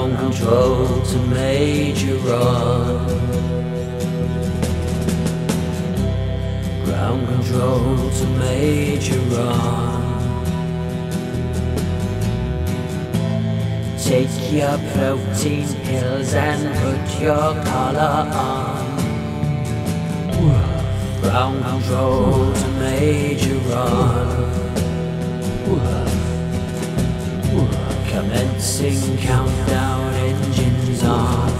Ground control to Major Ron. Ground control to Major Ron. Take your protein pills and put your collar on. Ground control to Major Ron. Commencing countdown, engines on.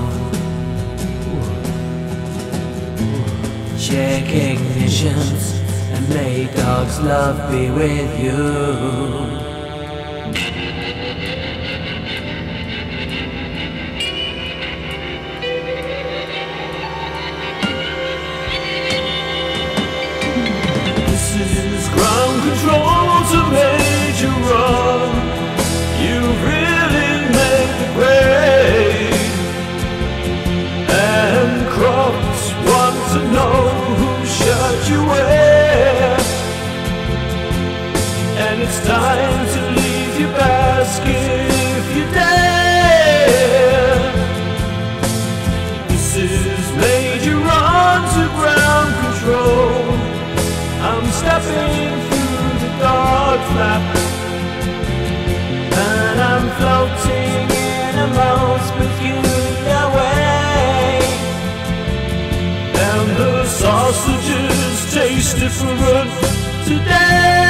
Check ignitions and may God's love be with you. This is ground control to Major Ron. You've really made the grade, and Crops want to know who shot you where. And it's time to leave your basket if you dare. This is Major Ron to ground control. I'm stepping through the dark flap, and I'm floating in a most peculiar way. And the sausages taste different today.